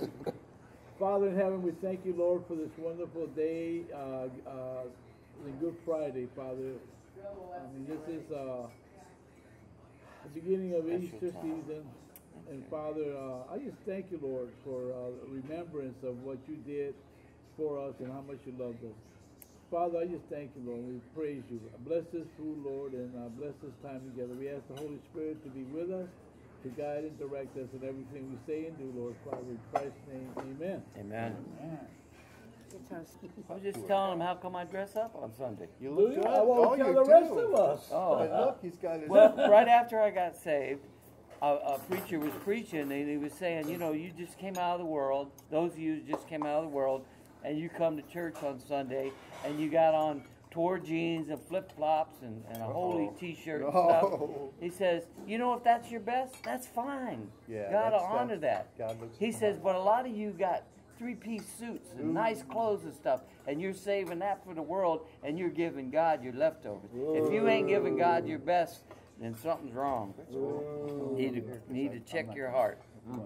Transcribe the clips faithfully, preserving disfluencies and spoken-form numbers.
Father in heaven, we thank you, Lord, for this wonderful day, uh, uh, the Good Friday, Father. I mean, this is uh, the beginning of Easter season. And Father, uh, I just thank you, Lord, for uh, remembrance of what you did for us and how much you loved us. Father, I just thank you, Lord. We praise you. Bless this food, Lord, and uh, bless this time together. We ask the Holy Spirit to be with us, to guide and direct us in everything we say and do, Lord. Father, in Christ's name, amen. Amen. Amen. I was just telling him how come I dress up on Sunday. You look do you? good. I won't oh, tell you the do. rest of us. Oh, but look, he's got his... Well, right after I got saved, a, a preacher was preaching, and he was saying, you know, you just came out of the world. Those of you who just came out of the world, and you come to church on Sunday, and you got on tore jeans and flip-flops and, and a holy T-shirt and stuff. No. He says, you know, if that's your best, that's fine. Yeah, God will that's- honor that. God looks He fine. says, but a lot of you got three-piece suits and nice clothes and stuff, and you're saving that for the world, and you're giving God your leftovers. If you ain't giving God your best, then something's wrong. You need to, need to check your heart.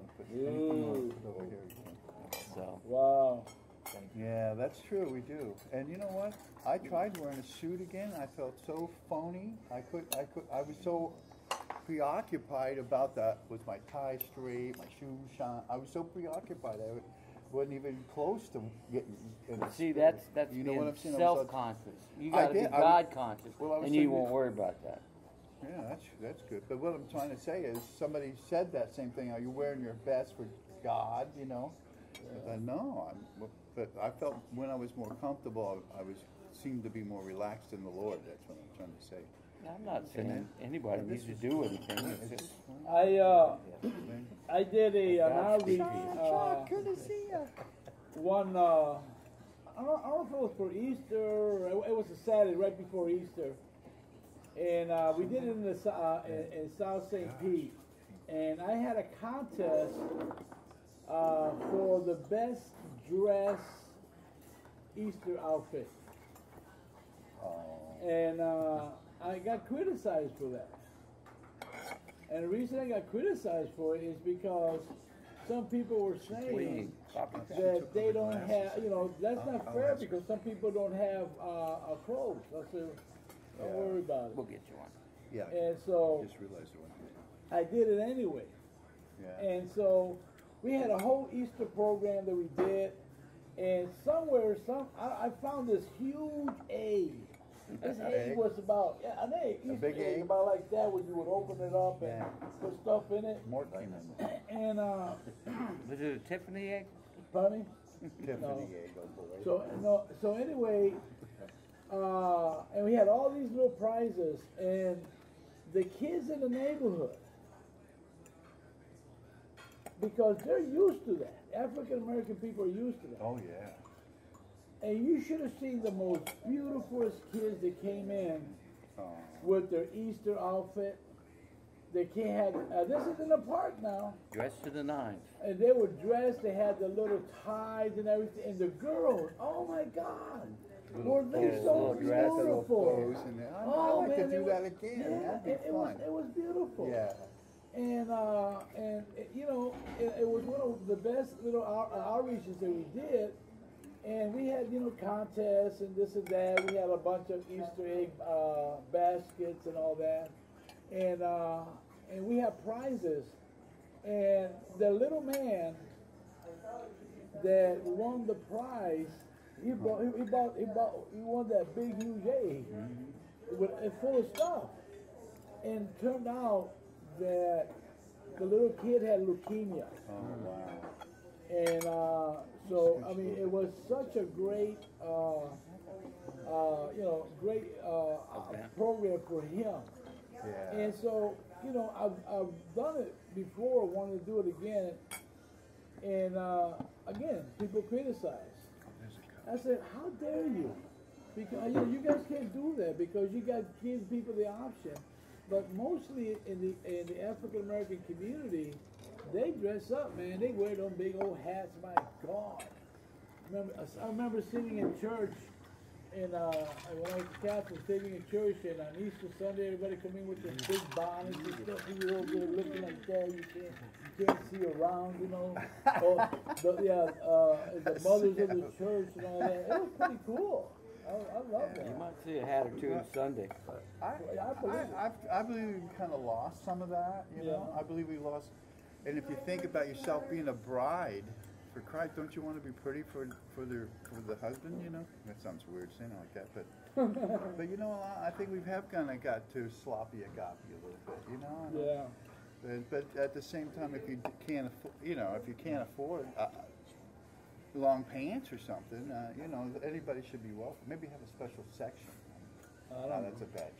So. Wow. Yeah, that's true. We do. And you know what? I tried wearing a suit again. I felt so phony. I could. I could. I was so preoccupied about that. Was my tie straight? My shoes shine? I was so preoccupied. I wasn't even close to getting. In the See, spirit. that's that's you know being what I'm saying? self-conscious. You I got to be did. I God was- conscious, Well, I was and you saying won't that- worry about that. Yeah, that's that's good. But what I'm trying to say is, somebody said that same thing. Are you wearing your best for God? You know. I thought, no, I'm. But I felt when I was more comfortable, I was seemed to be more relaxed in the Lord. That's what I'm trying to say. I'm not saying anybody needs to do anything. It's just, I uh, I did a an outreach. Uh, Good to see you. one. Uh, I don't, I don't know if it was for Easter. Or it was a Saturday right before Easter, and uh, we did it in the uh, in, in South Saint Pete, and I had a contest uh, for the best dress Easter outfit, and uh, I got criticized for that. And the reason I got criticized for it is because some people were saying that they don't have, you know, that's not fair because some people don't have uh, a clothes. I said, don't worry about it. we'll get you one. Yeah. And so Just realized it wasn't. I did it anyway. Yeah. And so we had a whole Easter program that we did, and somewhere, some I, I found this huge egg. This egg Egg? was about yeah, an egg, Easter big egg, egg? about like that, where you would open it up and Yeah. put stuff in it. More came in there. And uh, Was it a Tiffany egg? pardon me? Tiffany No. egg goes away. So no, so anyway, uh, and we had all these little prizes, and the kids in the neighborhood, because they're used to that. African American people are used to that. Oh yeah. And you should have seen the most beautiful kids that came in Oh. with their Easter outfit. They can't have, uh, this is in the park now, Dressed to the nines. and they were dressed, they had the little ties and everything, and the girls, oh my God, were they clothes, so little dress, little beautiful. clothes in there. I- I'd Oh like to man, do it that was- again. Yeah, That'd be it, it was, fun. it was beautiful. Yeah. And, uh, and it, you know, it, it was one of the best little out, uh, outreaches that we did. And we had, you know, contests and this and that. We had a bunch of Easter egg uh, baskets and all that. And uh, and we had prizes. And the little man that won the prize, he bought, he, he bought, he bought, he won that big huge egg with it full of stuff. And turned out that the little kid had leukemia. Oh wow. And uh, so, I mean, it was such a great, uh, uh, you know, great uh, program for him. Yeah. And so, you know, I've, I've done it before, wanted to do it again. And uh, again, people criticize. I said, how dare you? Because you know, you guys can't do that because you got to give people the option. But mostly in the in the African American community, they dress up, man. They wear them big old hats. My God. Remember, I remember sitting in church, and uh, when I was a Catholic, saving in church, and on Easter Sunday, everybody come in with their big bonnets and stuff. You all good looking like that. You can't, you can't see around, you know. Or the, yeah, uh, the mothers of the church and all that. It was pretty cool. I, I love that. You might see a hat or two on Sunday. But I, I believe I, I, I believe we kind of lost some of that, you Yeah. know. I believe we lost, and if you think about yourself being a bride for Christ, don't you want to be pretty for for the for the husband, you know? That sounds weird saying it like that, but but you know, I think we have kind of got too sloppy agape a little bit, you know. And, Yeah. But, but at the same time, if you d- can't afford, you know, if you can't afford uh, long pants or something, uh, you know, anybody should be welcome. Maybe have a special section. I Oh, don't that's a bad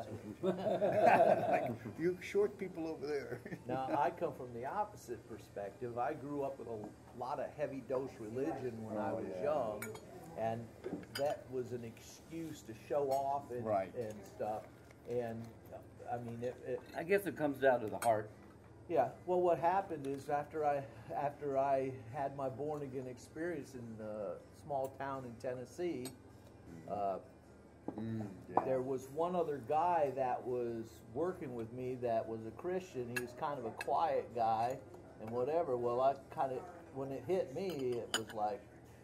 joke. Like, you short people over there. Now, I come from the opposite perspective. I grew up with a lot of heavy dose religion when I Oh, was yeah. young, and that was an excuse to show off and, Right. and stuff. And I mean, it, it, I guess it comes down to the heart. yeah. Well, what happened is after I after I had my born again experience in a small town in Tennessee. Uh, Mm, yeah. There was one other guy that was working with me that was a Christian. He was kind of a quiet guy and whatever. Well, I kind of, when it hit me, it was like.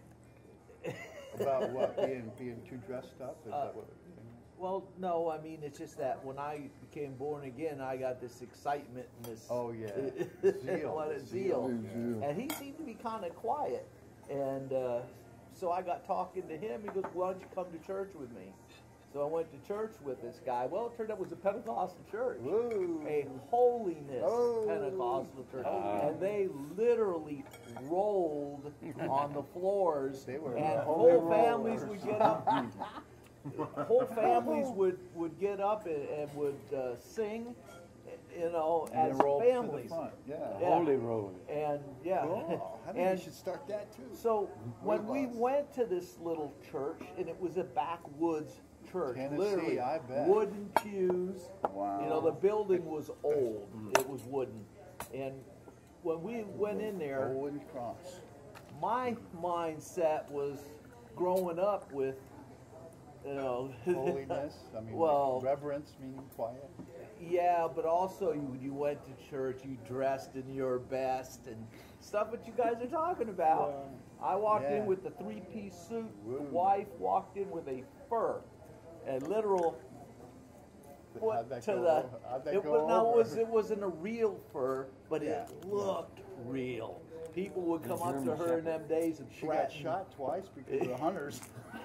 About what? Being being too dressed up? Is Uh, that what? Well, no, I mean, it's just that when I became born again, I got this excitement and this. Oh, yeah. Zeal. What a Zeal. zeal. And he seemed to be kind of quiet. And uh, so I got talking to him. He goes, "Why don't you come to church with me?" So I went to church with this guy. Well, it turned out it was a Pentecostal church. Whoa. A holiness Oh. Pentecostal church. Oh. And they literally rolled on the floors. They were and holy whole families rollers. would get up. Whole families would, would get up and, and would uh, sing, you know, And as then roll to the families. front. Yeah. Yeah. Holy road. And yeah. Cool. I think and you should start that too. so when we Boss. went to this little church, and it was a backwoods church, Tennessee, literally I bet. wooden pews. Wow. You know, the building was old; it was wooden. And when we went in there, Golden Cross. my mindset was growing up with, you know, Holiness. I mean, Well- reverence meaning quiet. yeah, but also you, when you went to church, you dressed in your best and stuff that you guys are talking about. I walked Yeah. in with the three-piece suit. Woo. The wife walked in with a fur, a literal foot How'd that to go the. over? How'd that it go was no, it over? was it wasn't a real fur, but Yeah. it looked real. People would come up to German her in them days and She got threaten. shot twice because of the hunters.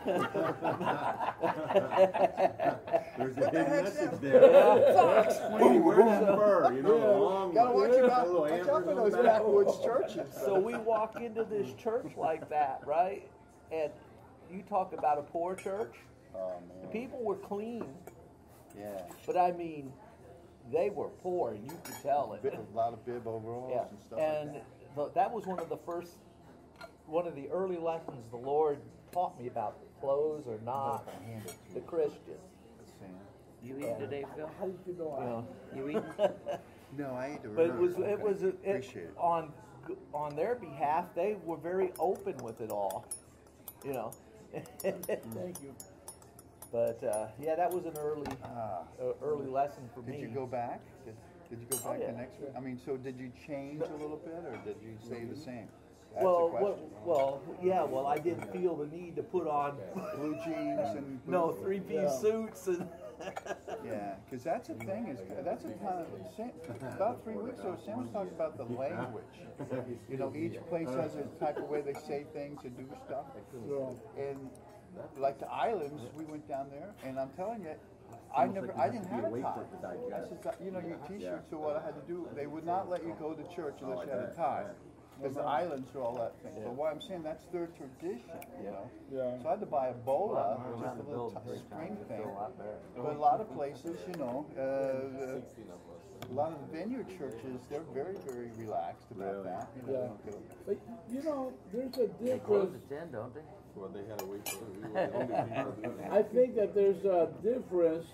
There's a big message there. Explain where that fur, you know, the long Gotta one. watch The about little watch antlers out for on those the back. backwoods churches. So we walk into this church like that, right? And you talk about a poor church. Oh man. People were clean, Yeah. but I mean, they were poor, and you could tell it. Bit- A lot of bib overalls Yeah, and stuff and like that. the, that was one of the first, one of the early lessons the Lord taught me about clothes or not Hand it to the Christian. Sam. You eat today, Phil? How did you know? You know. You eat? No, I ain't doing But it was Okay. it was it, Appreciate it. on on their behalf. They were very open with it all, you know. Thank you. But uh, yeah, that was an early Ah. uh, early lesson for Did me. you go back? Did, did you go Oh, back yeah. the next week? I mean, so did you change a little bit, or did you stay the same? That's well, the well, question. well, yeah. Well, I didn't feel the need to put on Blue jeans and no blue- three-piece Yeah. suits and. Yeah, because that's the thing is that's a kind of Sam, about three weeks ago. Sam was talking about the language. You know, each place has a type of way they say things and do stuff. So, And like the islands, we went down there, and I'm telling you, I never, I didn't have a tie. I said, you know, your T-shirt. So what I had to do, they would not let you go to church unless you had a tie, because the islands are all that thing. But what I'm saying, that's their tradition, you know. yeah. So I had to buy a bola, just a little t- string thing. But a lot of places, you know, uh, a lot of the vineyard churches, they're very, very relaxed about that. You know, Yeah. they don't get- But you know, there's a They close difference. at ten, don't they? Well, they had to wait for we were the only people doing it. I think that there's a difference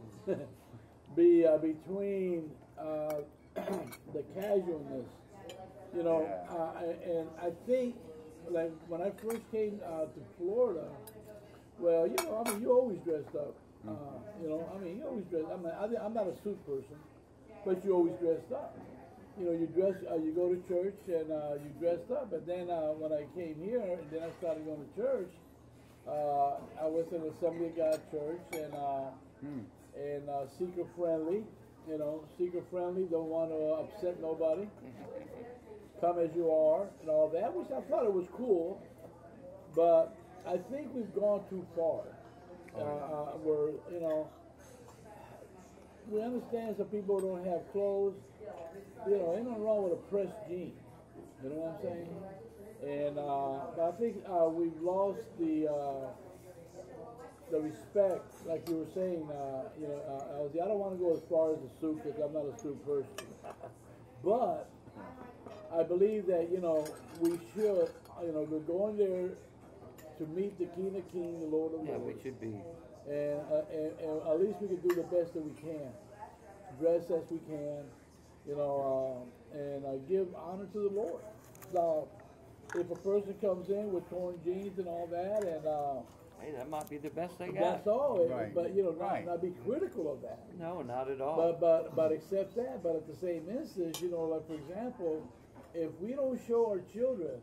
be, uh, between uh, the casualness, you know, Yeah. uh, and I think like when I first came uh, to Florida, Well, you know, I mean, you always dressed up. Uh, you know, I mean, you always dress. I mean, I, I'm not a suit person, but you always dressed up. You know, you dress. Uh, you go to church and uh, you dressed up. And then uh, when I came here, and then I started going to church. Uh, I was in Assembly of God Church, and uh, Hmm. and uh, seeker friendly. You know, seeker friendly. Don't want to upset nobody. Come as you are, and all that. Which I thought it was cool, but I think we've gone too far. Uh, uh, where, you know, we understand some people don't have clothes. You know, ain't nothing wrong with a pressed jean. You know what I'm saying? And uh, but I think uh, we've lost the uh, the respect, like you were saying. Uh, you know, uh, Elsie, I don't want to go as far as the suit because I'm not a suit person. But I believe that, you know, we should, you know, we're going there to meet the King of Kings, the Lord of Lords. Yeah, we should be. And, uh, and, and at least we can do the best that we can. Dress as we can, you know, uh, and uh, give honor to the Lord. So, if a person comes in with torn jeans and all that, and uh, Hey, that might be the best they got. that's all. Right. But, you know, not, Right. not be critical of that. No, not at all. But, but, but accept that. But at the same instance, you know, like for example, if we don't show our children,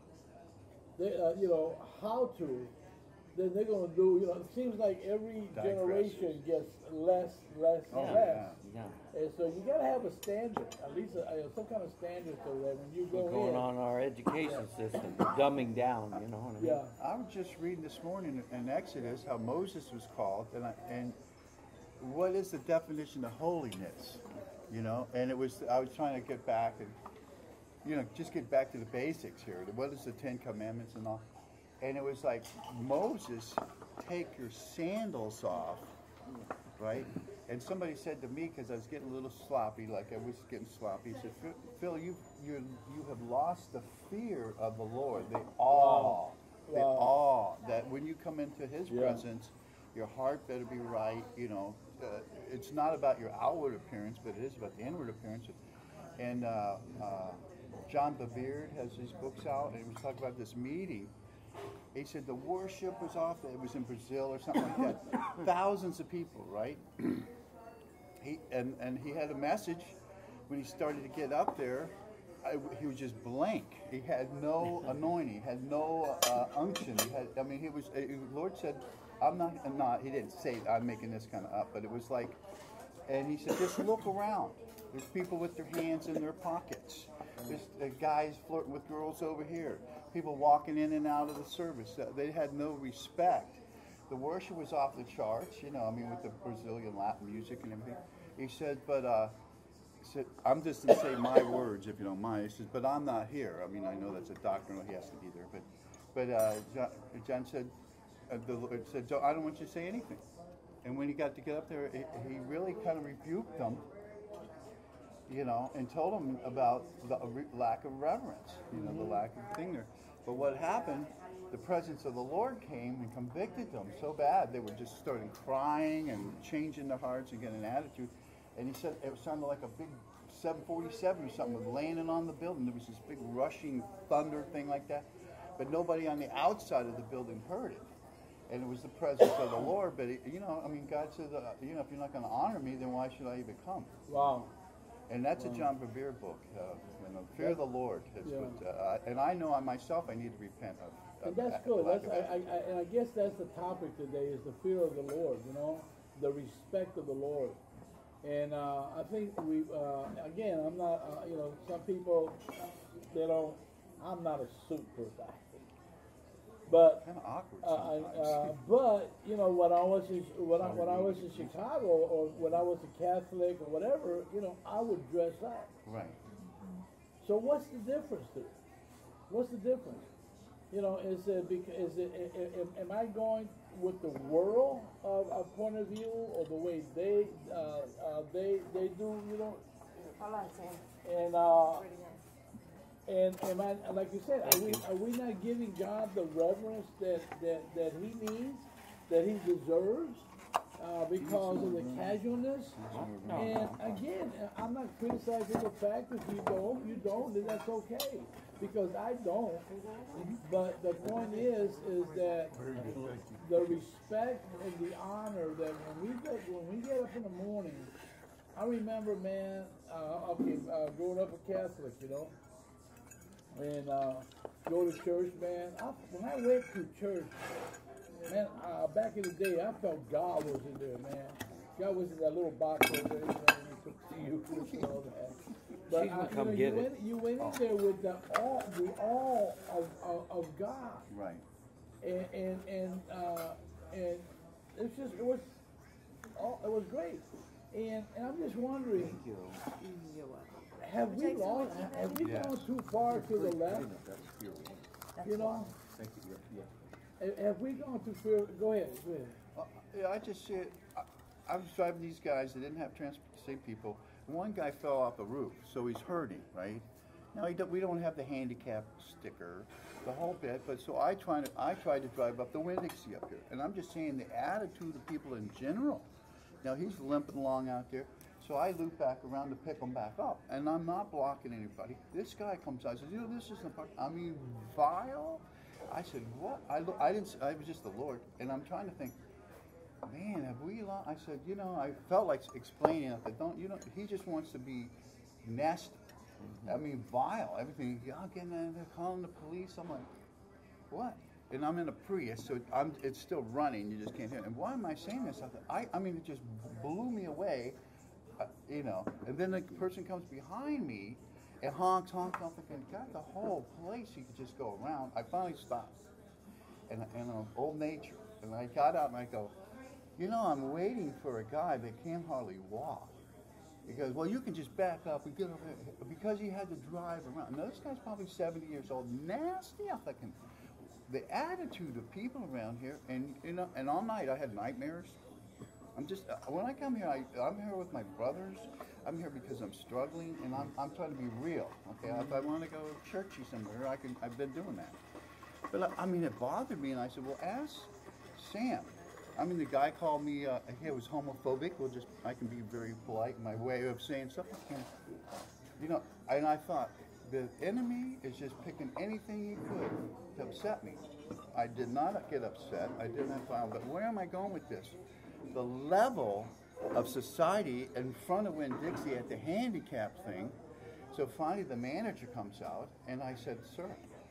they, uh, you know, how to, then they're going to do, you know, it seems like every Digresses. generation gets less, less, Oh, less. yeah. Yeah. And so you got to have a standard, at least a, a, some kind of standard so that when you go We're going in. on our education system, dumbing down, you know what I mean? Yeah. I was just reading this morning in Exodus how Moses was called, and I, and what is the definition of holiness? You know, and it was I was trying to get back and you know just get back to the basics here. What is the Ten Commandments and all? And it was like Moses, take your sandals off, right? And somebody said to me, because I was getting a little sloppy, like I was getting sloppy, he said, "Phil, Phil, you you you have lost the fear of the Lord, the awe, the Wow. awe that when you come into His Yeah. presence, your heart better be right. You know, uh, it's not about your outward appearance, but it is about the inward appearance." And uh, uh, John Beard has his books out, and he was talking about this meeting. He said the worship was off. It was in Brazil or something like that. Thousands of people, right? He and and he had a message when he started to get up there. I, he was just blank. He had no anointing. He had no uh, unction. He had. I mean, he was. Uh, the Lord said, "I'm not. I'm not." He didn't say, "I'm making this kind of up," but it was like. And he said, "Just look around. There's people with their hands in their pockets. There's uh, guys flirting with girls over here. People walking in and out of the service. Uh, they had no respect. The worship was off the charts, you know, I mean, with the Brazilian Latin music and everything." He said, but, uh, he said, I'm just going to say my words, if you don't mind. He says, but I'm not here. I mean, I know that's a doctrinal, he has to be there. But, but uh, John, John said, uh, the Lord said, I don't want you to say anything. And when he got to get up there, he, he really kind of rebuked them, you know, and told them about the lack of reverence, you know, the lack of thing there. But what happened, the presence of the Lord came and convicted them so bad, they were just starting crying and changing their hearts and getting an attitude. And he said it sounded like a big seven forty-seven or something was landing on the building. There was this big rushing thunder thing like that. But nobody on the outside of the building heard it. And it was the presence of the Lord. But, it, you know, I mean, God said, uh, you know, if you're not going to honor me, then why should I even come? Wow. And that's a John Bevere book, uh, you know, Fear of the Lord. Is Yeah. what, uh, and I know I myself, I need to repent of. And of that's that good. lack That's of I, I, I, and I guess that's the topic today is the fear of the Lord. You know, the respect of the Lord. And uh, I think we uh, again, I'm not. Uh, you know, some people they don't. I'm not a suit person. But Kind of awkward uh, I- sometimes. uh, but you know, when I was in when I when I was in Chicago or when I was a Catholic or whatever, you know, I would dress up. Right. So what's the difference there? What's the difference? You know, is it because is it i- i- am I going with the world of a point of view or the way they uh, uh, they they do? You know, Hold on, Sam. and uh, and am I like you said? Are we are we not giving God the reverence that that that He needs, that He deserves? Uh, because of the casualness, No, and no, no. again, I'm not criticizing the fact that you don't, you don't, then that's okay. because I don't. But the point is, is that the respect and the honor that when we get when we get up in the morning, I remember, man. Uh, okay, uh, growing up a Catholic, you know, and uh, go to church, man. I, when I went to church, man, uh, back in the day, I felt God was in there, man. God was in that little box over there, you know, when he took the Eucharist and all that. But She's gonna uh, come you, know, get you, it. went, you went in there with the awe, the awe of, of, of God, Right. and and and uh, and it's just it was, oh, it was great, and and I'm just wondering, have we lost, have we Yes. gone too far to the left? You know, have- have we gone too far? Go ahead, go ahead. Uh, yeah, I just see it. I, I was driving these guys. They didn't have transportation people. One guy fell off a roof, so he's hurting, right? Now he don't, we don't have the handicap sticker, the whole bit. But so I tried to I tried to drive up the Winn-Dixie up here, and I'm just saying the attitude of people in general. Now he's limping along out there, so I loop back around to pick him back up, and I'm not blocking anybody. This guy comes out and says, "You know, this isn't a park." I mean, vile. I said, "What?" I lo- I didn't. I was just the Lord, and I'm trying to think. Man, have we lost? I said, you know, I felt like explaining it, but don't, you know, he just wants to be nasty. I mean, vile. Everything. Y'all getting in there, calling the police. I'm like, what? And I'm in a Prius, so I'm, it's still running. You just can't hear it. And why am I saying this? I, thought, I, I mean, it just blew me away, uh, you know. And then the person comes behind me and honks, honks, honks. I'm thinking, God, the whole place, you could just go around. I finally stopped. And, and uh, Old Nature. And I got out and I go, you know, I'm waiting for a guy that can't hardly walk. He goes, well, you can just back up and get over here. Because he had to drive around. Now, this guy's probably seventy years old. Nasty. I'm thinking, the attitude of people around here, and you know, and all night I had nightmares. I'm just, uh, when I come here, I, I'm here with my brothers. I'm here because I'm struggling, and I'm, I'm trying to be real. Okay, if I want to go churchy somewhere, I can. I've been doing that. But I mean, it bothered me, and I said, well, ask Sam. I mean, the guy called me, uh, he was homophobic. Well, just, I can be very polite in my way of saying stuff. I can't, you know, and I thought, the enemy is just picking anything he could to upset me. I did not get upset. I didn't have fun. But where am I going with this? The level of society in front of Winn-Dixie at the handicap thing. So finally the manager comes out, and I said, sir,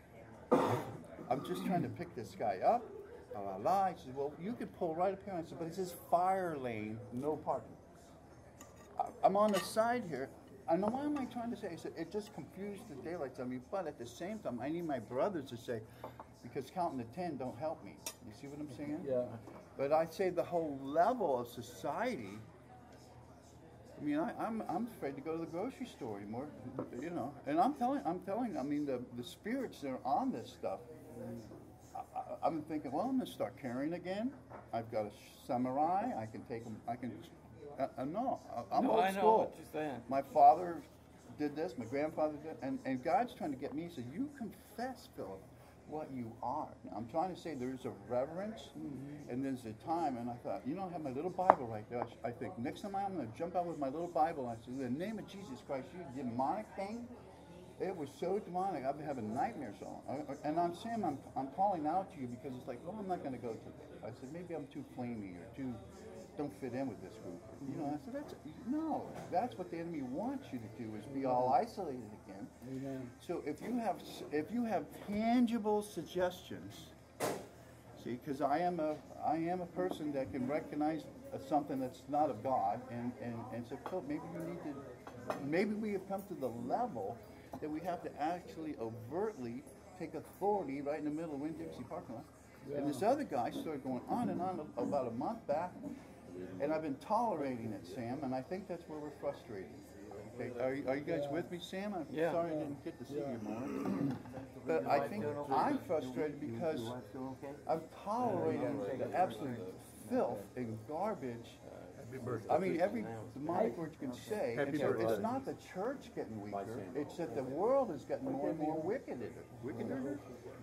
I'm just trying to pick this guy up. La, la, la. He said, well, you could pull right up here. I said, but it says fire lane, no parking. I, I'm on the side here. I know, why am I trying to say? I said, it just confused the daylights on me. But at the same time, I need my brothers to say, because counting to ten don't help me. You see what I'm saying? Yeah. But I'd say the whole level of society, I mean, I, I'm I'm afraid to go to the grocery store anymore, you know. And I'm telling, I'm telling, I mean, the, the spirits that are on this stuff, I, I, I'm thinking, well, I'm going to start carrying again. I've got a samurai. I can take them, I can, uh, uh, no, I'm No, old I know school. what you're saying. My father did this, my grandfather did, and, and God's trying to get me. He said, you confess, Philip, what you are. Now, I'm trying to say there's a reverence, mm-hmm. and there's a time, and I thought, you know, I have my little Bible right there. I, I think, next time I'm going to jump out with my little Bible, I said, in the name of Jesus Christ, you demonic thing. It was so demonic. I've been having nightmares on. And I'm saying, I'm, I'm calling out to you because it's like, well, I'm not going to go to this. I said, maybe I'm too flamey or too, don't fit in with this group. You know, I said, that's, no, that's what the enemy wants you to do, is be all isolated again. Amen. So if you have, if you have tangible suggestions, see, because I am a, I am a person that can recognize something that's not of God, and, and, and so oh, maybe you need to, maybe we have come to the level that we have to actually overtly take authority right in the middle of Winn-Dixie parking lot. Yeah. And this other guy started going on and on about a month back, and I've been tolerating it, Sam, and I think that's where we're frustrated. Okay, are, you- are you guys Yeah. with me, Sam? I'm Yeah. sorry I didn't get to see Yeah. you more. But I think I'm frustrated because I'm tolerating the absolute filth and garbage. I mean, every demonic word you can say. Happy It's, birthday. it's not the church getting weaker. It's that the world is getting more and more wicked. Wickeder.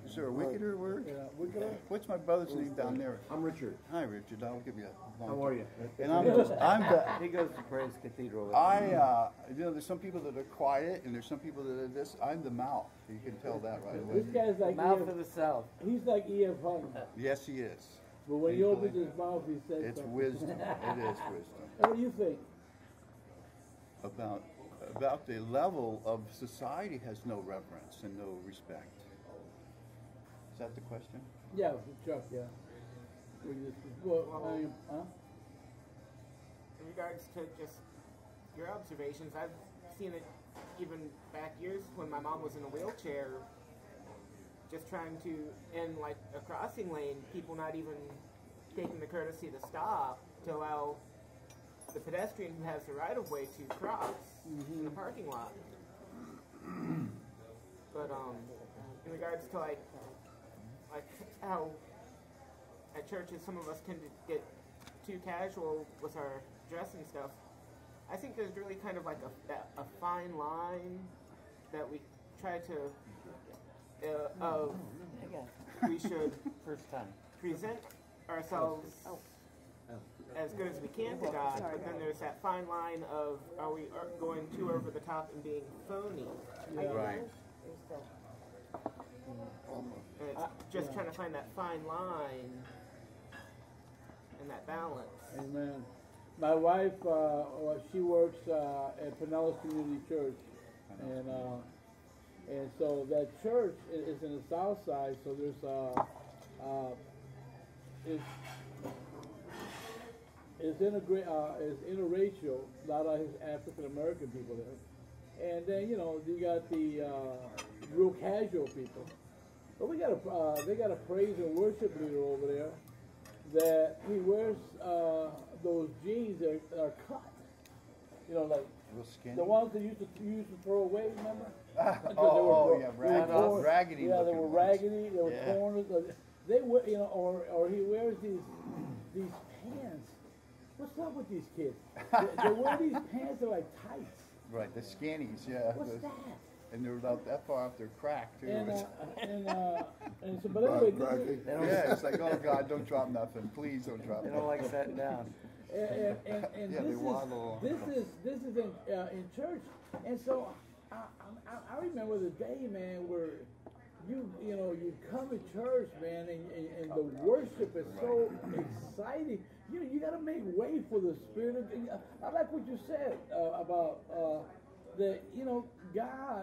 Is there a wickeder word? Yeah, wickeder. What's my brother's name down there? I'm Richard. Hi, Richard. I'll give you a long How are you? And I'm just, I'm the, He goes to Praise Cathedral. with I, me. uh, you know, there's some people that are quiet and there's some people that are this. I'm the mouth. You can tell that right away. This guy's like Mouth E F, of the South. he's like E F Hutton. Yes, he is. But when he opens his mouth, he says It's something. wisdom. It is wisdom. What do you think? About, about the level of society has no reverence and no respect. Is that the question? Yeah, Chuck, yeah. We just, well, I am, huh? In regards to just your observations, I've seen it even back years when my mom was in a wheelchair, just trying to, in like a crossing lane, people not even taking the courtesy to stop to allow the pedestrian who has the right of way to cross in the parking lot. But um, in regards to like, like how at churches some of us tend to get too casual with our dress and stuff, I think there's really kind of like a, that, a fine line that we try to, uh, of, we should First time. present ourselves as good as we can to God, but then there's that fine line of, are we are going too over the top and being phony? Right. And it's just trying to find that fine line and that balance. Amen. My wife, uh, well, she works uh, at Pinellas Community Church, and uh, and so that church is, is in the south side. So there's uh, uh, it's it's integra- uh, it's interracial. A lot of African American people there, and then you know you got the uh, real casual people. But we got a uh, they got a praise and worship leader over there that he wears uh, those jeans that are cut. You know, like Real skinny. the ones that used to used to throw away. Remember? Because oh, they were oh, gro- yeah, they were rag- torn- raggedy Yeah, they looking were ones. raggedy. They were Yeah. torn. They wear, you know, or or he wears these these pants. What's up with these kids? They, they wear these pants that are like tights. Right, the skinnies, yeah. What's the- that? And they're about that far off their crack, too. And uh, It's- and uh, and so, but anyway, this is, They don't, yeah, it's like, oh, God, don't drop nothing. Please don't drop they nothing. don't like sitting down. and, and, and, and Yeah, they this is waddle. this is this is in uh, in church, and so I, I I remember the day, man, where you you know you come to church, man, and, and, and the worship is so exciting. You know you got to make way for the Spirit of. I like what you said uh, about uh, that. You know God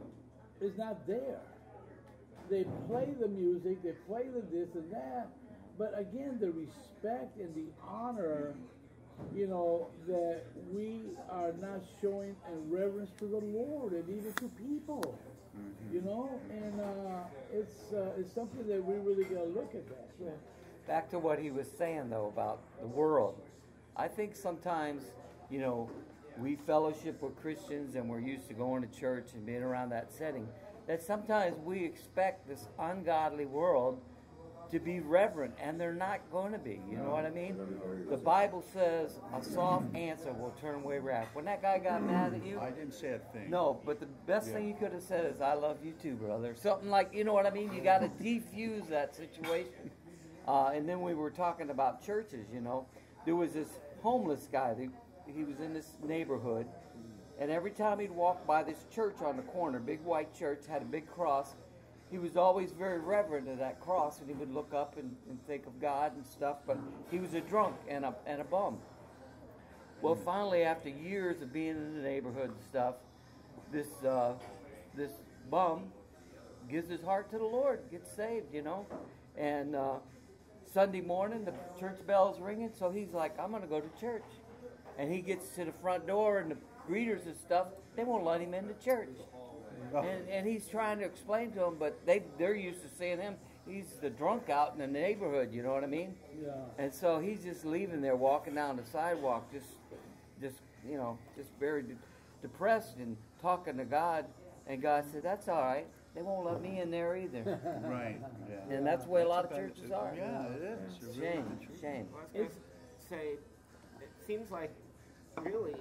is not there. They play the music, they play the this and that, but again, the respect and the honor, you know, that we are not showing in reverence to the Lord and even to people, Mm-hmm. you know, and uh, it's uh, it's something that we really got to look at that. Back to what he was saying though about the world. I think sometimes, you know, we fellowship with Christians and we're used to going to church and being around that setting, that sometimes we expect this ungodly world to be reverent, and they're not going to be. You know what I mean? The Bible says a soft answer will turn away wrath. When that guy got mad at you, I didn't say a thing. no, but the best thing you could have said is, I love you too, brother. Something like, you know what I mean? You got to defuse that situation. Uh, and then we were talking about churches, you know. There was this homeless guy. That, he was in this neighborhood. And every time he'd walk by this church on the corner, big white church, had a big cross, he was always very reverent of that cross, and he would look up and, and think of God and stuff, but he was a drunk and a, and a bum. Well, finally, after years of being in the neighborhood and stuff, this uh, this bum gives his heart to the Lord, gets saved, you know. And uh, Sunday morning, the church bell's ringing, so he's like, I'm going to go to church. And he gets to the front door, and the greeters and stuff, they won't let him into church. And, and he's trying to explain to them, but they, they're used to seeing him. He's the drunk out in the neighborhood, you know what I mean? Yeah. And so he's just leaving there, walking down the sidewalk, just, just you know, just very de- depressed and talking to God. And God said, that's all right. They won't let me in there either. Right, yeah. And that's the way a lot of churches are. Yeah, it is. It really Shame, is true. shame. Well, I was going to say, it seems like really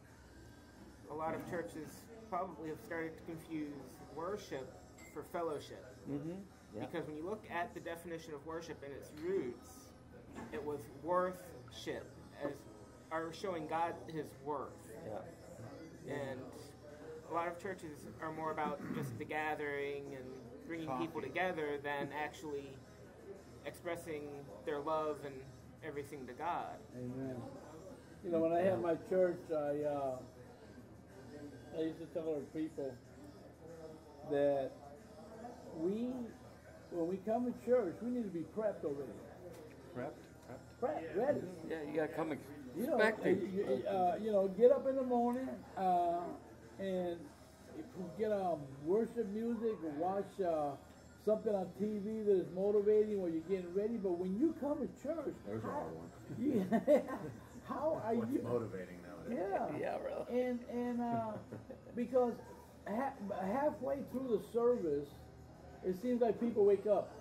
a lot of churches probably have started to confuse worship for fellowship. Mm-hmm. Yeah. Because when you look at the definition of worship in its roots, it was worthship, as are showing God His worth. Yeah. And a lot of churches are more about just the gathering and bringing Coffee. people together than actually expressing their love and everything to God. Amen. You know, when I had my church, I uh, I used to tell our people that we, when we come to church, we need to be prepped already. Prepped? Prepped, ready. Yeah, you gotta come You know, expecting. you, you- uh, you know, get up in the morning uh, and get um, worship music and watch uh, something on T V that is motivating while you're getting ready. But when you come to church, There's a how, hard one. you, how are What's you? motivating nowadays? Yeah. Yeah, really. And and uh, because ha- halfway through the service, it seems like people wake up.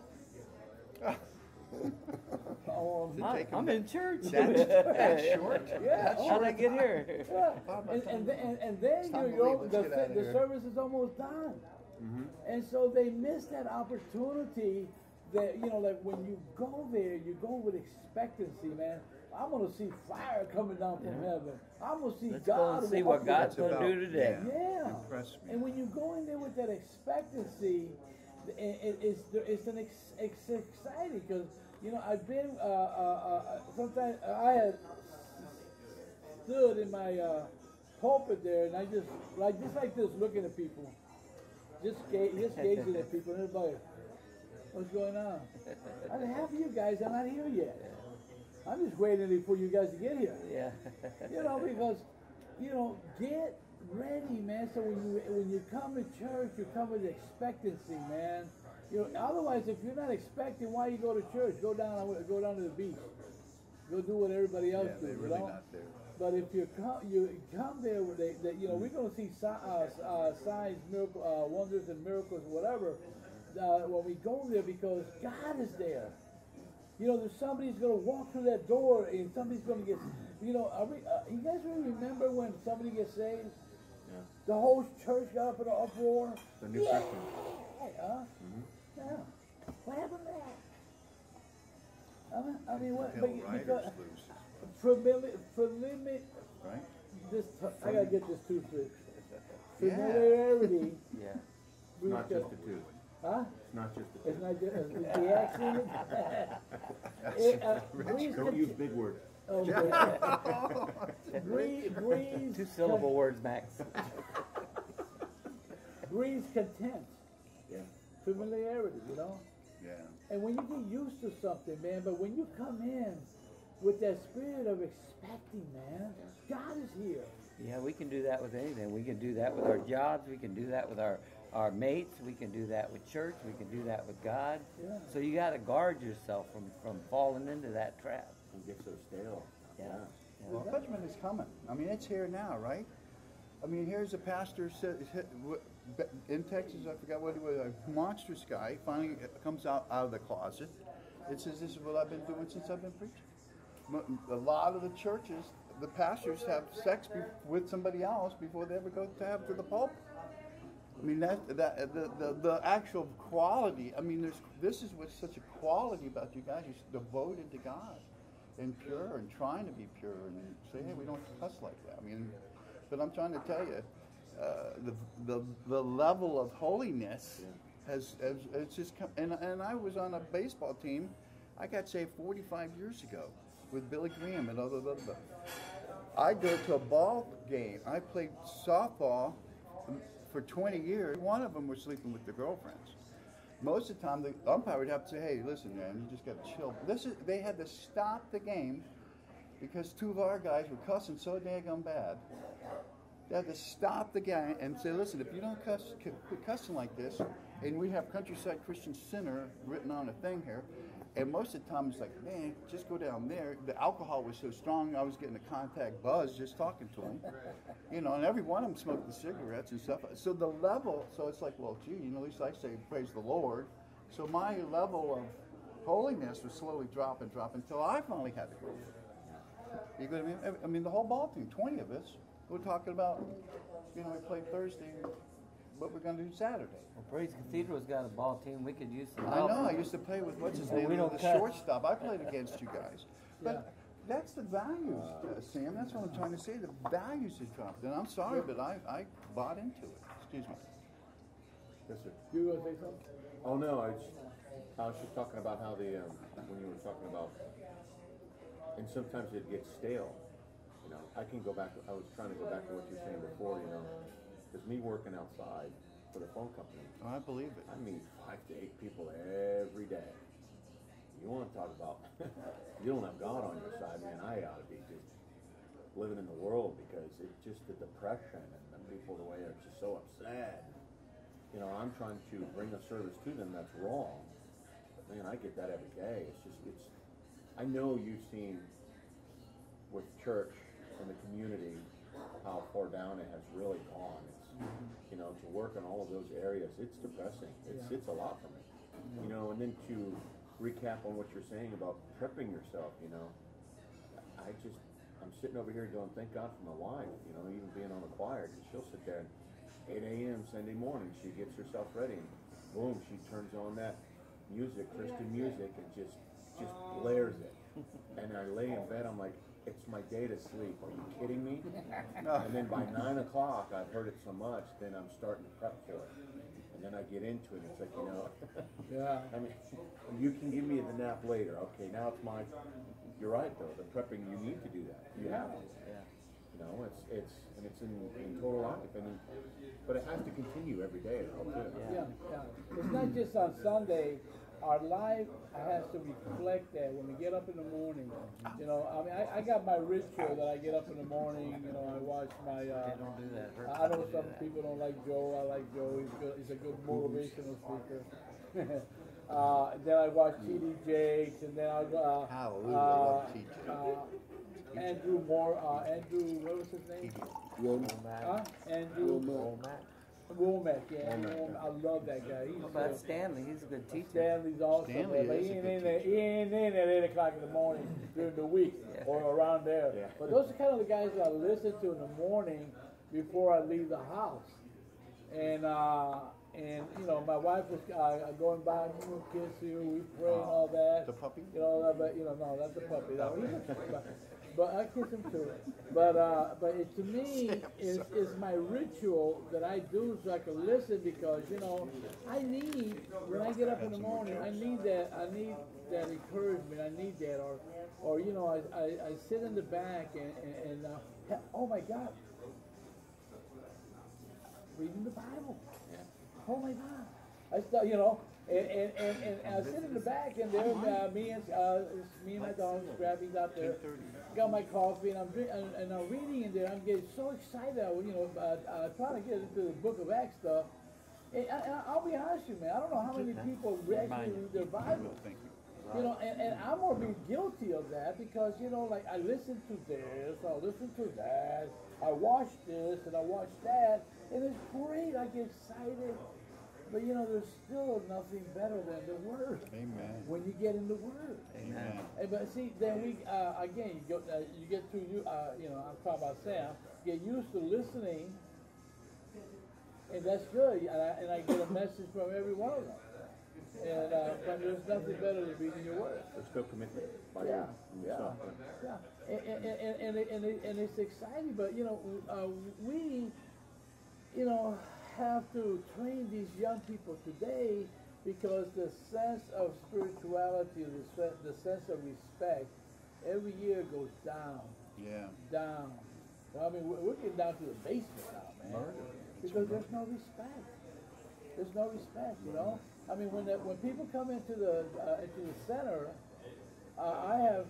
Oh, To I, take a I'm bit- in church. That's, that's short. yeah. That's oh, How'd I get here? Yeah. How about And, time? and, then, and, and then It's you time to know, leave. the, Let's get outta the here. service is almost done. And so they miss that opportunity that, you know, like when you go there, you go with expectancy, man. I'm going to see fire coming down from heaven. I'm going to see Let's go God. and see walk what God's with us. gonna do today. Yeah. Impress me. And when you go in there with that expectancy, it, it, it's it's an ex, it's exciting because you know I've been uh, uh, uh, sometimes I had stood in my uh, pulpit there and I just like just like this looking at people, just ga- just gazing at people and everybody, what's going on? I said, half of you guys are not here yet. I'm just waiting for you guys to get here. Yeah. You know, because, you know, get ready, man. So when you when you come to church, you come with expectancy, man. You know, otherwise, if you're not expecting, why you go to church? Go down, go down to the beach. Go do what everybody else Yeah, does. they're you really know? not there. But if you come, you come there with they, they, you know, we're gonna see si- uh, uh, signs, miracle, uh, wonders, and miracles, whatever. Uh, when we go there, because God is there. You know, there's somebody's gonna walk through that door, and somebody's gonna get. You know, are we, uh, you guys really remember when somebody gets saved? Yeah. The whole church got up in an uproar. The new yeah. Christian. Huh? Yeah. What happened there? I mean, I mean, what? Hell, But, riders because loose, familiar, familiar, right? this I gotta get this tooth fixed. Yeah. Familiarity. Yeah. It's not just a tooth. Huh? It's not just a It's tooth. not just uh, the accent. It, uh, breeze Don't con- use big words. okay. breeze, breeze, Two syllable words, Max. breeze content, Yeah. familiarity. You know. Yeah. And when you get used to something, man, but when you come in with that spirit of expecting, man, God is here. Yeah, we can do that with anything. We can do that with our jobs. We can do that with our, our mates. We can do that with church. We can do that with God. Yeah. So you got to guard yourself from, from falling into that trap. It gets so stale. Yeah. Well, judgment is coming. I mean, it's here now, right? I mean, here's a pastor said, in Texas, I forgot what he was, a monstrous guy, finally comes out, out of the closet. It says, this is what I've been doing since I've been preaching. Mo- A lot of the churches, the pastors have sex be- with somebody else before they ever go to have to the pulpit. I mean, that, that the, the, the actual quality, I mean, there's, this is what's such a quality about you guys. You're devoted to God and pure and trying to be pure and say, hey, we don't cuss like that. I mean, but I'm trying to tell you, uh, the, the the level of holiness has, has it's just come. And, and I was on a baseball team. I got saved forty-five years ago with Billy Graham and other. Blah, blah, blah. I go to a ball game. I played softball for twenty years. One of them was sleeping with their girlfriends. Most of the time, the umpire would have to say, "Hey, listen, man, you just got to chill." This is they had to stop the game because two of our guys were cussing so daggone bad. They had to stop the guy and say, "Listen, if you don't cuss, quit cussing like this," and we have Countryside Christian Center written on a thing here. And most of the time, it's like, man, just go down there. The alcohol was so strong, I was getting a contact buzz just talking to them. You know, and every one of them smoked the cigarettes and stuff. So the level, so it's like, well, gee, you know, at least I say, praise the Lord. So my level of holiness was slowly dropping, dropping, until I finally had to go. You know what I mean? I mean, the whole ball team, twenty of us, we're talking about, you know, we played Thursday, what we're gonna do Saturday. Well, Praise Cathedral's got a ball team. We could use some I help. know, I used to play with, what's his But name, we the don't cut. shortstop. I played against you guys. But Yeah. that's the values, uh, Sam, that's what I'm trying to say, the values have dropped. And I'm sorry, but I, I bought into it. Excuse me. Yes, sir. You gonna say something? Oh, no, I was, I was just talking about how the, um, when you were talking about, and sometimes it gets stale. You know, I can go back, I was trying to go back to what you were saying before, you know, because me working outside for the phone company, Oh, I believe it. I meet five to eight people every day. You want to talk about, you don't have God on your side, man, I ought to be just living in the world, because it's just the depression and the people, the way they're just so upset. You know, I'm trying to bring a service to them that's wrong. But man, I get that every day. It's just, it's, I know you've seen with church and the community how far down it has really gone. It's, you know, to work in all of those areas, it's depressing. It's, Yeah. it's a lot for me. You know, and then to recap on what you're saying about prepping yourself, you know, I just, I'm sitting over here going, thank God for my wife, you know, even being on the choir, because she'll sit there and eight A M Sunday morning, she gets herself ready, and boom, she turns on that music, Christian music, and just, just blares it. And I lay in bed, I'm like, it's my day to sleep. Are you kidding me? And then by nine o'clock, I've heard it so much, then I'm starting to prep for it. And then I get into it, and it's like, you know, Yeah. I mean, you can give me the nap later. Okay, now it's my, you're right though, the prepping, you need to do that. You have to. Yeah. You know, it's, it's, and it's in, in total occupancy, but it has to continue every day, though, too. Yeah, yeah. It's not just on Sunday. Our life has to reflect that when we get up in the morning. You know, I mean, I, I got my ritual that I get up in the morning. You know, I watch my. Uh, They don't do that. Her I know company some do that. people don't like Joe. I like Joe. He's good. He's a good motivational speaker. uh, then I watch T D Jakes, and then I uh, Hallelujah, uh, I love T J. uh, Andrew Moore. Uh, Andrew, what was his name? Huh? Andrew Womack. Yeah, Andrew Womack. I love that guy. He's What about uh, Stanley? He's a good teacher. Stanley's awesome, Stanley man, but is he a ain't good in there. He ain't in at eight o'clock in the morning during the week Yeah. or around there. Yeah. But those are kind of the guys that I listen to in the morning before I leave the house. And uh, and you know, my wife was uh, going by, you know, kiss you, we pray and all that. The puppy? You know, but you know, no, that's the puppy. No, he's a, but, but I kiss him too. But uh, but it, to me, is is my ritual that I do so I can listen, because you know, I need, when I get up in the morning, I need that I need that encouragement. I need that, or or you know, I I, I sit in the back and and, and uh, oh my God, reading the Bible. Oh my God! I start, you know, and and, and, and I sit in the back, and there, uh, me and uh, it's me and my dog, Scrappy's out there. Got my coffee, and I'm drink, and, and I'm reading in there. I'm getting so excited. You know, uh, uh, trying to get into the Book of Acts stuff. And, I, and I'll be honest with you, man. I don't know how many people actually read their Bible. Thank you. You know, and, and I'm gonna be guilty of that, because you know, like I listen to this, I listen to that, I watch this, and I watch that, and it's great. I get excited. But you know, there's still nothing better than the Word. Amen. When you get in the Word. Amen. And, but see, then we uh, again, you, go, uh, you get to you, uh, you know, I'm talking about Sam. Get used to listening, and that's good. And I, and I get a message from every one of them. And uh, but there's nothing better than reading your Word. Let's go commitment by Yeah, you. yeah, So, yeah. And and and and, it, and, it, and it's exciting, but you know, uh, we, you know, have to train these young people today, because the sense of spirituality, the, se- the sense of respect, every year goes down, Yeah. down. I mean, we're, we're getting down to the basement now, man. Because there's no respect. There's no respect, you know. I mean, when the, when people come into the uh, into the center, uh, I have.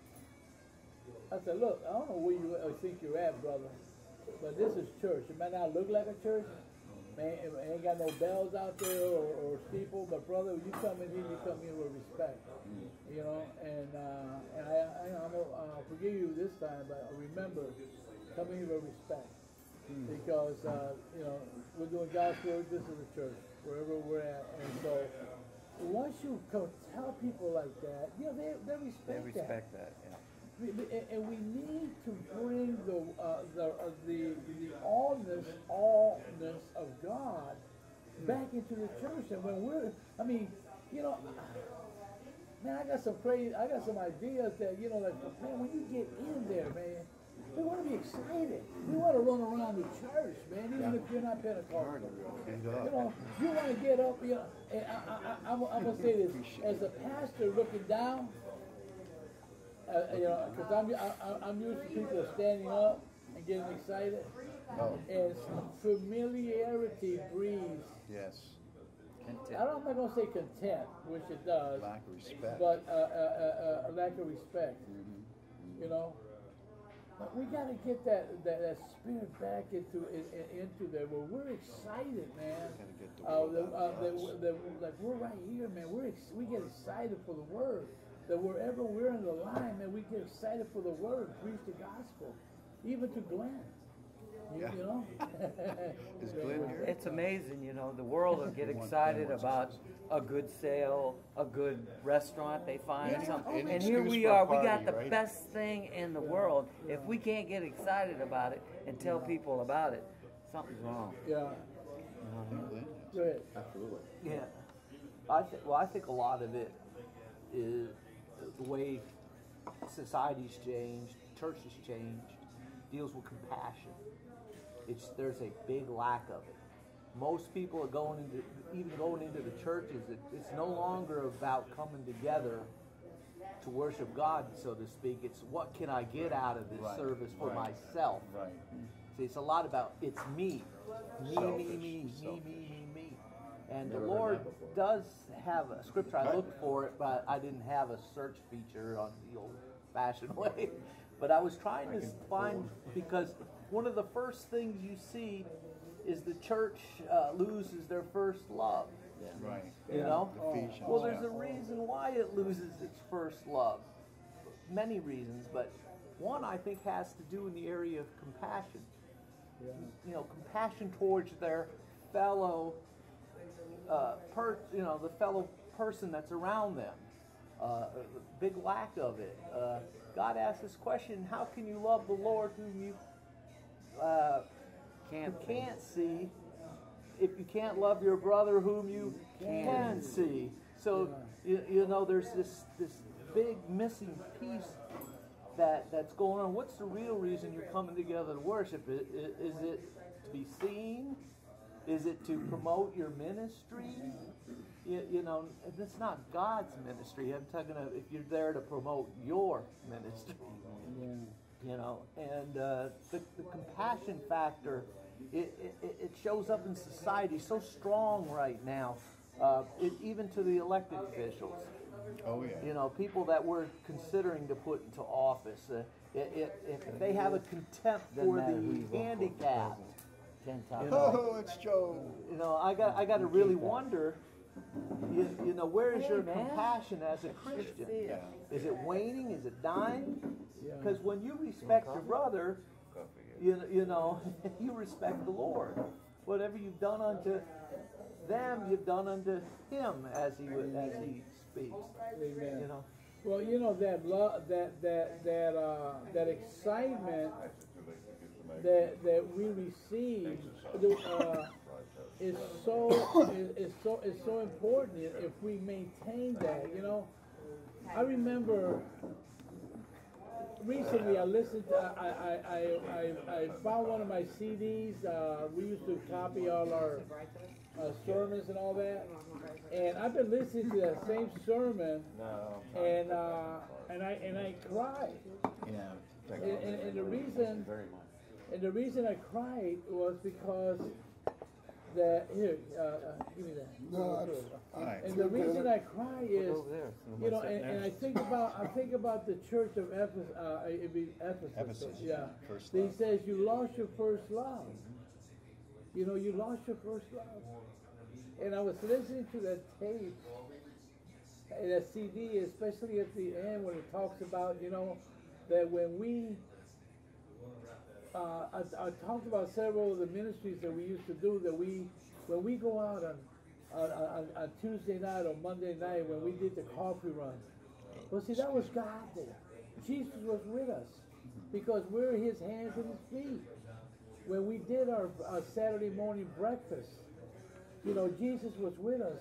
I said, look, I don't know where you uh, think you're at, brother, but this is church. It might not look like a church. Man, it ain't got no bells out there or, or steeple, but brother, when you come in here, you come in with respect, you know. And uh, and I, I I'm gonna uh, forgive you this time, but remember, come in here with respect, because uh, you know, we're doing God's work. This is a church, wherever we're at, and so once you come tell people like that, you know, they they respect, They respect that. Yeah. that. we- we- and and we need to bring the uh, the uh, the the allness allness of God back into the church. And when we're, I mean, you know, man, I got some crazy, I got some ideas that, you know, like, man, when you get in there, man, we want to be excited. We want to run around the church, man, even if you're not Pentecostal. You know, you want to get up, you know, and I, I, I, I'm, I'm going to say this, as a pastor looking down, uh, you know, because I'm, I, I'm used to people standing up and getting excited, Oh, and familiarity breeds, yes. I don't, I'm not going to say content, which it does, Lack of respect. but uh, uh, uh, a lack of respect, Mhm. you know. But we got to get that, that, that spirit back into in, in- into there where we're excited, man. Gotta get the Uh, word the, out uh, of the, us. the, like we're right here, man. We're ex- we get excited for the word. That wherever we're in the line, man, we get excited for the word. Preach the gospel, even to Glenn. You, Yeah. you know. Is Glenn here? It's amazing, you know, the world will get excited about a good sale, a good restaurant they find, Any- something. any And here excuse we for a are, we got party, the right? best thing in the world. If we can't get excited about it and tell people about it, something's wrong. Yeah. Glenn, Go ahead. Absolutely. Yeah, I think. Well, I think a lot of it is the way society's changed, church has changed, deals with compassion. It's there's a big lack of it. Most people are going into, even going into the churches. It, it's no longer about coming together to worship God, so to speak. It's what can I get out of this Right, service for right, myself. Right. See, it's a lot about it's me, me, Selfish, me, me, me, selfish. me, me, me. And Never the heard Lord that before. does have a scripture. I looked for it, but I didn't have a search feature on the old-fashioned way. But I was trying to find, because one of the first things you see is the church uh, loses their first love. Right. You know? Ephesians, Well, there's yeah. a reason why it loses its first love. Many reasons, but one I think has to do in the area of compassion. You know, compassion towards their fellow, uh, per, you know, the fellow person that's around them. Uh, big lack of it. Uh, God asked this question: how can you love the Lord whom you uh, Can't you can't see, if you can't love your brother whom you can see? So you, you know, there's this this big missing piece that that's going on. What's the real reason you're coming together to worship? Is, is it to be seen? Is it to promote your ministry? You, you know, it's not God's ministry. I'm talking about if you're there to promote your ministry. You know, and uh, the, the compassion factor, it, it, it shows up in society so strong right now, uh, it, even to the elected officials. Oh, yeah. You know, people that we're considering to put into office. Uh, it, it, if they have a contempt Doesn't for matter who you the vote for for handicapped, Ten times. You know, Oh, it's Joe. you know, I got I got to really wonder. You, you know, where is Hey, your man. compassion as a Christian? Yeah. Is it waning? Is it dying? Yeah. Because when you respect your brother, you, you know, you respect the Lord. Whatever you've done unto them, you've done unto him, as he would, as he speaks. Amen. You know, Well, you know that love, that that that uh, that excitement that that we receive uh, is so is, is so is so important if if we maintain that. You know, I remember recently I listened to I I I, I, I found one of my C Ds. Uh, we used to copy all our uh, sermons and all that, and I've been listening to that same sermon, and uh, and I and I cried. Yeah. And, and, and the reason Very much. and the reason I cried was because that here, uh, uh, give me that. No, it's, All right. And the reason I cry is, over there. you know, and, and I think about I think about the church of Ephesus. Uh, it'd be Ephesus. Ephesus, Yeah. first He love. says you lost your first love. You know, you lost your first love. And I was listening to that tape, and that C D, especially at the end when it talks about, you know, that when we, uh, I, I talked about several of the ministries that we used to do, that we, when we go out on, on, on, on Tuesday night or Monday night, when we did the coffee run, well, see, that was God there. Jesus was with us because we're his hands and his feet. When we did our, our Saturday morning breakfast, you know, Jesus was with us.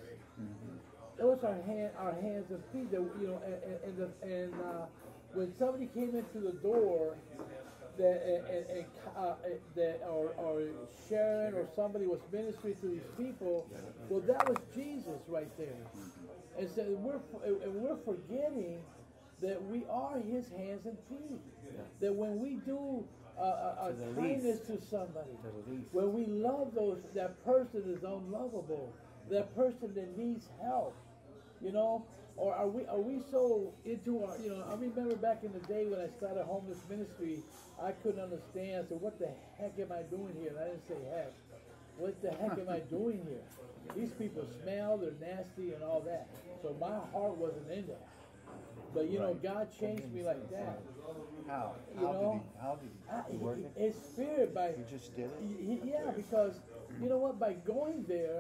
Those are hand, our hands and feet. That, you know, and and, the, and uh, when somebody came into the door, that and, and, uh, that or, or Sharon or somebody was ministering to these people, well, that was Jesus right there. And so we're and we're forgetting that we are his hands and feet. That when we do uh, a, a kindness to somebody, when we love those, that person is unlovable, that person that needs help, you know, or are we are we so into our, you know, I remember back in the day when I started homeless ministry, I couldn't understand. So what the heck am I doing here? And I didn't say heck. What the heck am I doing here? These people smell, they're nasty and all that. So my heart wasn't in that. But you know, God changed me like that. How? You How know, did he? How did he? I, he work it? His spirit by He just did it. he- he- yeah, because you know what? By going there,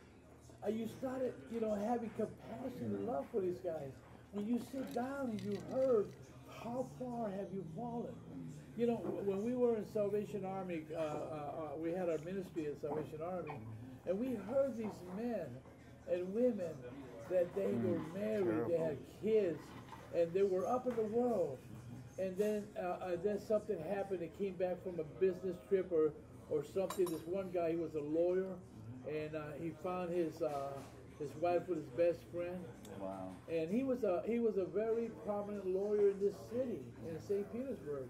uh, you started, you know, having compassion and love for these guys. When you sit down and you heard, how far have you fallen? You know, when we were in Salvation Army, uh, uh, uh, we had our ministry at Salvation Army, and we heard these men and women that they were married, they had kids, and they were up in the world. And then, uh, uh, then something happened. They came back from a business trip or, or something. This one guy, he was a lawyer, and uh, he found his uh, his wife with his best friend. Wow. And he was a he was a very prominent lawyer in this city, in Saint Petersburg.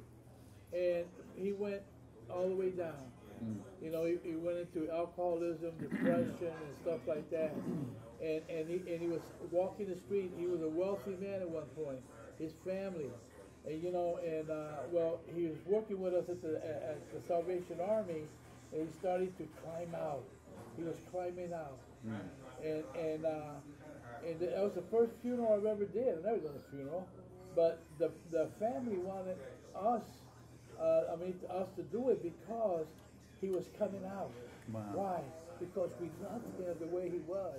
And he went all the way down. Mm. You know, he, he went into alcoholism, depression, and stuff like that. And and he and he was walking the street. He was a wealthy man at one point. His family. And you know, and uh, well, he was working with us at the at the Salvation Army, and he started to climb out. He was climbing out, mm. and and uh, and that was the first funeral I've ever did. I've never done a funeral, but the the family wanted us, uh, I mean, us to do it because he was coming out. Wow. Why? Because we loved him the way he was.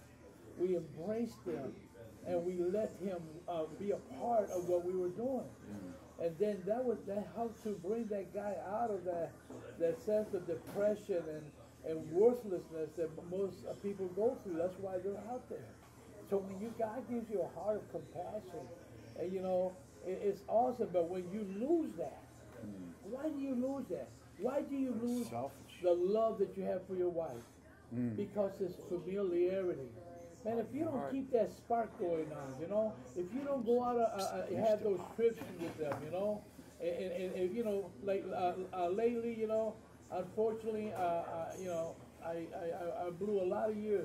We embraced him. And we let him uh, be a part of what we were doing, mm. and then that was that helped to bring that guy out of that that sense of depression and, and worthlessness that most uh, people go through. That's why they're out there. So when you God gives you a heart of compassion, and you know it, it's awesome. But when you lose that, mm. why do you lose that? Why do you lose Selfish. the love that you have for your wife? Mm. Because it's familiarity. Man, if you don't keep that spark going on, you know, if you don't go out uh, uh, have those trips with them, you know, and, and, and you know, like uh, uh, lately, you know, unfortunately, uh, uh, you know, I, I, I blew a lot of years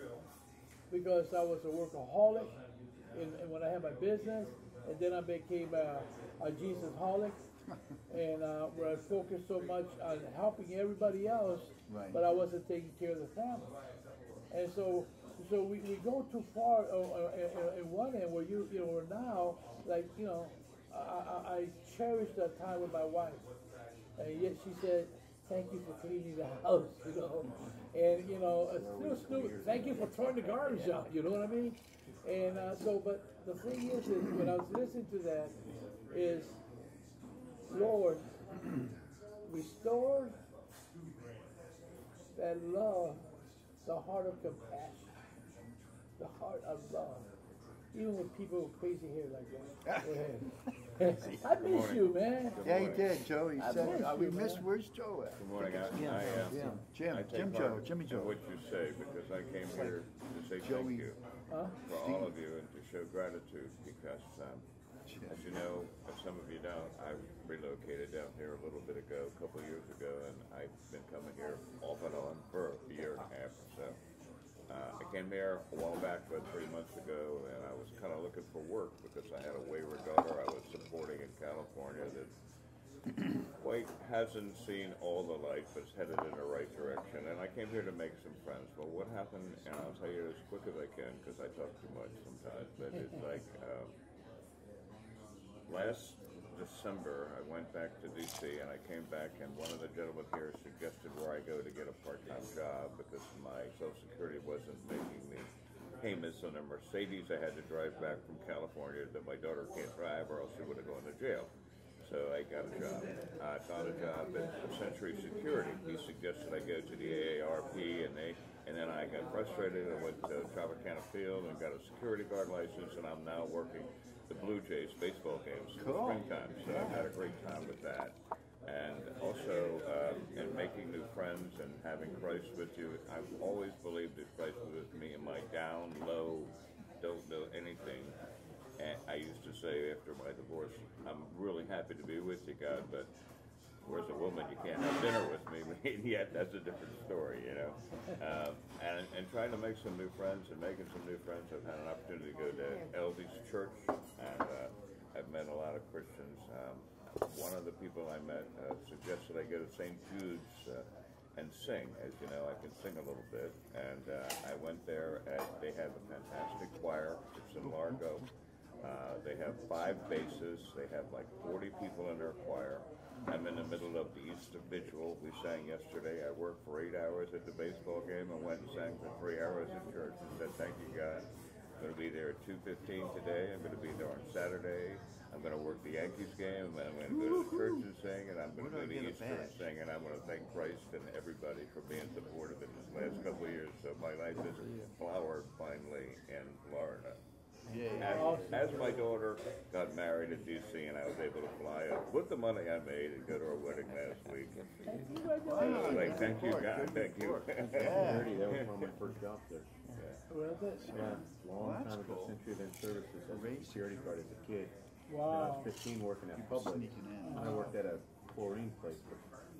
because I was a workaholic, and, and when I had my business, and then I became a, a Jesus-holic, and uh, where I focused so much on helping everybody else, right. but I wasn't taking care of the family, and so. So we, we go too far uh, uh, in one end where you you know we're now like you know I, I, I cherish that time with my wife, and yet she said thank you for cleaning the house, you know, and you know it's still stupid. Thank you for throwing the garbage out, you know what I mean? And uh, so, but the thing is, is when I was listening to that, is Lord, restore that love, the heart of compassion. The heart of love. Even with people with crazy hair like that. Go ahead. I miss you, man. Yeah, he did, Joe. He I said, miss uh, we you, missed, man. where's Joe at? Good morning, guys. Yeah, I, uh, yeah. Jim, I take Jim part Joe, Jimmy in Joe. what you say because I came here to say Joey. thank you Huh? for all of you and to show gratitude because, um, as you know, as some of you don't, I relocated down here a little bit ago, a couple of years ago, and I've been coming here off and on for a year and a half or so. Uh, I came here a while back, about three months ago, and I was kind of looking for work because I had a wayward daughter I was supporting in California that quite hasn't seen all the light, but is headed in the right direction. And I came here to make some friends. Well, what happened, and I'll tell you as quick as I can because I talk too much sometimes, but it's like um, last December, I went back to D C and I came back and one of the gentlemen here suggested where I go to get a part-time job because my Social Security wasn't making me payments on a Mercedes I had to drive back from California that my daughter can't drive or else she would have gone to jail. So I got a job. I found a job at Century Security. He suggested I go to the A A R P, and they, and then I got frustrated. I went to Tropicana Field and got a security guard license, and I'm now working the Blue Jays baseball games in the Cool. springtime. So I've had a great time with that. And also um, in making new friends and having Christ with you. I've always believed that Christ was with me in my down, low, don't know anything. And I used to say after my divorce, I'm really happy to be with you, God, but where's a woman, you can't have dinner with me. And yet that's a different story, you know. Um, and, and trying to make some new friends and making some new friends. I've had an opportunity to go to L D's church, and uh, I've met a lot of Christians. Um, one of the people I met uh, suggested I go to Saint Jude's uh, and sing. As you know, I can sing a little bit. And uh, I went there, and they have a fantastic choir. It's in Largo. Uh, they have five basses. They have like forty people in their choir. I'm in the middle of the Easter Vigil. We sang yesterday. I worked for eight hours at the baseball game and went and sang for three hours at church and said, thank you, God. I'm going to be there at two fifteen today. I'm going to be there on Saturday. I'm going to work the Yankees game. And I'm going to go to the church and sing. And I'm going to do the Easter and sing. And I'm going to thank Christ and everybody for being supportive in this last couple of years. So my life is flowered finally in Florida. Yeah. As, as my daughter got married in D C and I was able to fly up with the money I made and go to her wedding last week. So it's like, thank you, God, thank you. Yeah. That was one of my first jobs there. Well, that's, Yeah, long Well, that's time ago, cool. Century Event Services as a security guard as a kid. When I wow. was fifteen working at Public. Sneaking in. I worked at a chlorine place. But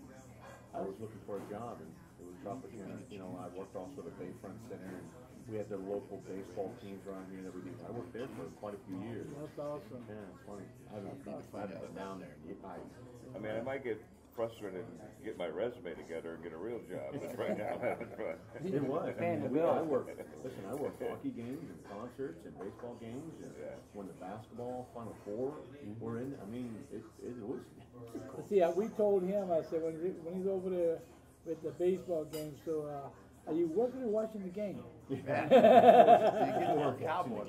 I was looking for a job, and it was an opportunity. You know, I worked also at a Bayfront Center, and we had the local baseball teams around here and everything. I worked there for quite a few years. That's awesome. Yeah, it's funny. I haven't decided to go down there. I, I mean, I might get frustrated and get my resume together and get a real job, but right now I'm having fun. It was. Paying the We- I bills. worked. Listen, I worked hockey games and concerts and baseball games, and Yeah. when the basketball Final Four were in. I mean, it it was. See, uh, we told him, I said, when, he, when he's over there with the baseball game, so uh, are you working or watching the game? You get to work cowboy.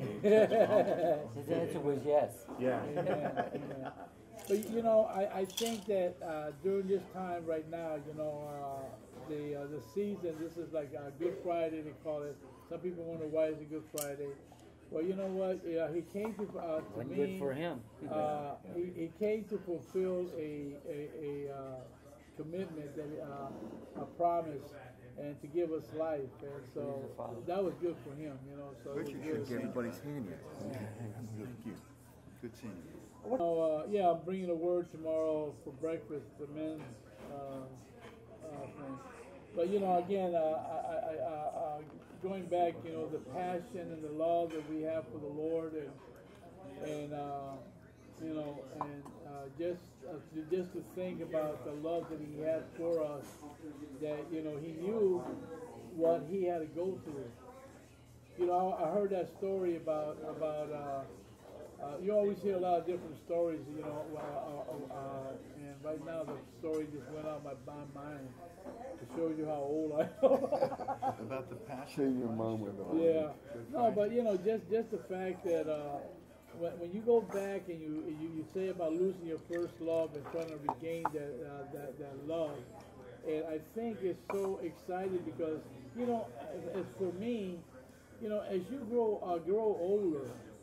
His answer was yes. Yeah. Yeah, yeah. But you know, I, I think that uh, during this time right now, you know, uh, the uh, the season, this is like uh, Good Friday, they call it. Some people wonder why is it Good Friday. Well, you know what? Yeah, he came to uh, to Wasn't me. good for him. Uh, he, he came to fulfill a a, a uh, commitment, that uh, a promise, and to give us life. And so that was good for him, you know. So it was Richard good. should give everybody's hand yet. Thank you. Good seeing you. So, uh, yeah, I'm bringing a word tomorrow for breakfast, the men's uh, uh, thing. But you know, again, uh, I, I, I, uh, going back, you know, the passion and the love that we have for the Lord, and and uh, you know, and uh, just uh, to, just to think about the love that He had for us, that you know He knew what He had to go through. You know, I, I heard that story about about. Uh, Uh, you always hear a lot of different stories, you know, uh, uh, uh, and right now the story just went out my, my mind to show you how old I am. About the passion. your mom with Yeah, no, but you know, just just the fact that uh, when, when you go back and you, you you say about losing your first love and trying to regain that uh, that that love, and I think it's so exciting because you know, as, as for me, you know, as you grow uh, grow older.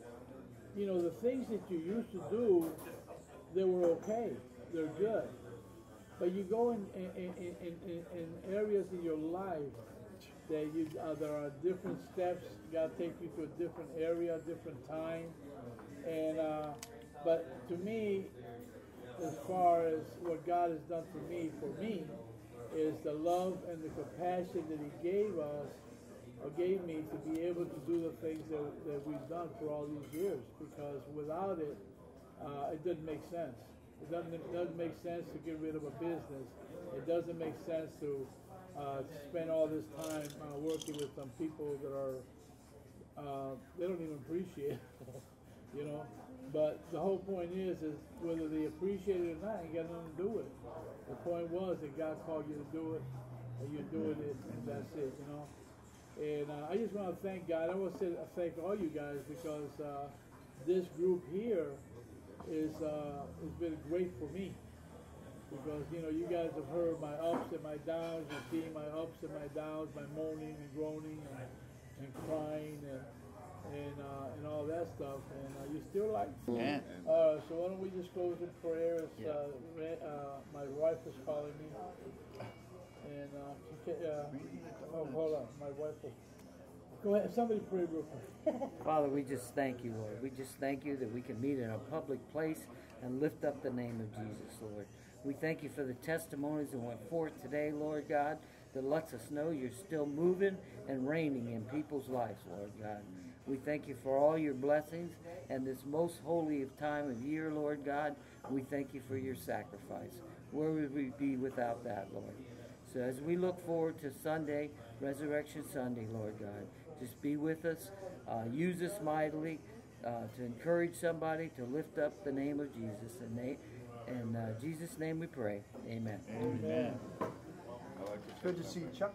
You know, the things that you used to do, they were okay. They're good. But you go in, in, in, in, in areas in your life that you, uh, there are different steps. God takes you to a different area, different time. And, uh, but to me, as far as what God has done for me, for me, is the love and the compassion that He gave us, or gave me to be able to do the things that, that we've done for all these years, because without it, uh, it doesn't make sense. It doesn't, it doesn't make sense to get rid of a business. It doesn't make sense to uh, spend all this time uh, working with some people that are, uh, they don't even appreciate it, you know. But the whole point is, is whether they appreciate it or not, ain't got nothing to do with it. The point was that God called you to do it, and you're doing it, and that's it, you know. And uh, I just want to thank God. I want to say, thank all you guys because uh, this group here is uh, has been great for me. Because you know you guys have heard my ups and my downs. You've seen my ups and my downs, my moaning and groaning and, and crying and and uh, and all that stuff. And uh, you still like. Yeah. Uh, so why don't we just close in prayers? Yeah. Uh, Ra- uh, my wife is calling me. And uh, she ca- uh, oh, hold on, my wife was. Go ahead, somebody pray real quick. Father, we just thank you, Lord. We just thank you that we can meet in a public place and lift up the name of Jesus, Lord. We thank you for the testimonies that went forth today, Lord God, that lets us know you're still moving and reigning in people's lives, Lord God. We thank you for all your blessings and this most holy of time of year, Lord God. We thank you for your sacrifice. Where would we be without that, Lord? So as we look forward to Sunday, Resurrection Sunday, Lord God, just be with us. Uh, use us mightily uh, to encourage somebody to lift up the name of Jesus. In na- in uh, Jesus' name we pray. Amen. Amen. I like to say Good to see something. Chuck.